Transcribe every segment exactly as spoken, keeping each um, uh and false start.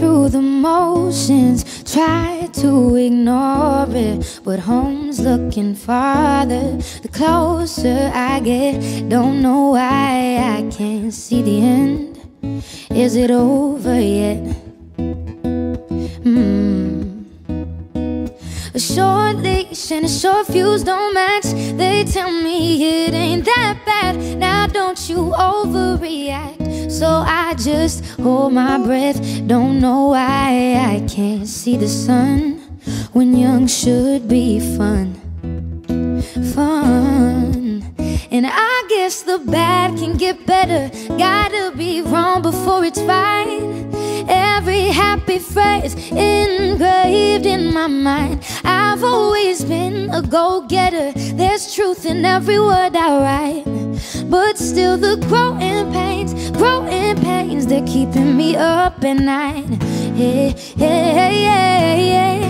through the motions, try to ignore it, but home's looking farther the closer I get. Don't know why I can't see the end. Is it over yet? Hmm. A short leash and a short fuse don't match. They tell me it ain't that bad. Now don't you overreact. So I just hold my breath. Don't know why I can't see the sun when young should be fun. Fun. And I guess the bad can get better. Gotta be wrong before it's fine. Every happy phrase engraved in my mind. I've always been a go-getter. There's truth in every word I write. But still the growing pains, growing pains, they're keeping me up at night. Yeah, yeah, yeah, yeah,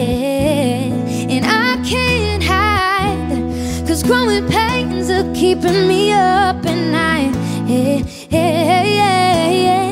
yeah. And I can't hide, 'cause growing pains are keeping me up at night. Yeah, yeah, yeah, yeah,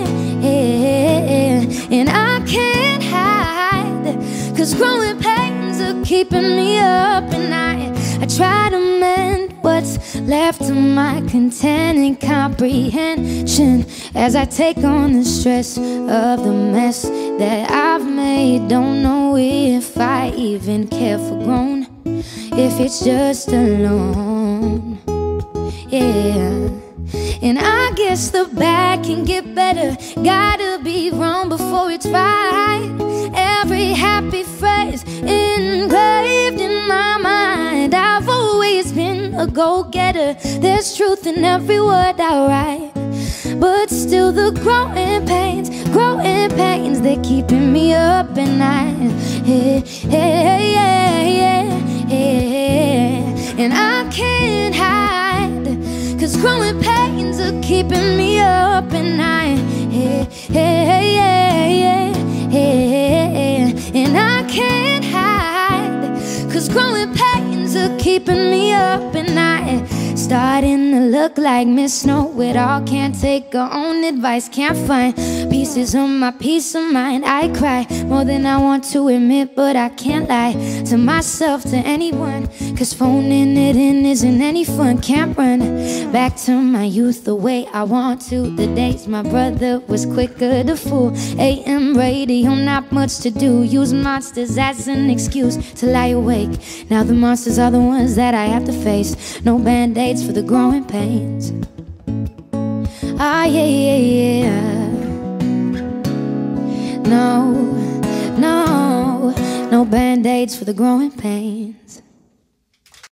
yeah. And I can't hide, 'cause growing pains are keeping me up at night. I try to mend what's left of my content and comprehension as I take on the stress of the mess that I've made. Don't know if I even care for grown, if it's just alone. Yeah. And I guess the bad can get better. Gotta be wrong before it's right. Every happy phrase engraved in my mind. I've always been a go-getter. There's truth in every word I write. But still the growing pains, growing pains, they're keeping me up at night. Yeah, yeah, yeah, yeah, yeah. And I can't hide, 'cause growing pains are keeping me up at night. Yeah, yeah, yeah, yeah, yeah. And I can't hide, 'cause growing pains are keeping me up at night. Starting to look like Miss Know-It-All. Can't take her own advice, can't find pieces of my peace of mind. I cry more than I want to admit, but I can't lie to myself, to anyone, 'cause phoning it in isn't any fun. Can't run back to my youth the way I want to. The days my brother was quicker to fool. A M radio, not much to do. Use monsters as an excuse to lie awake. Now the monsters are the ones that I have to face. No band-aids for the growing pains. Ah, yeah, yeah, yeah. No, no, no band-aids for the growing pains.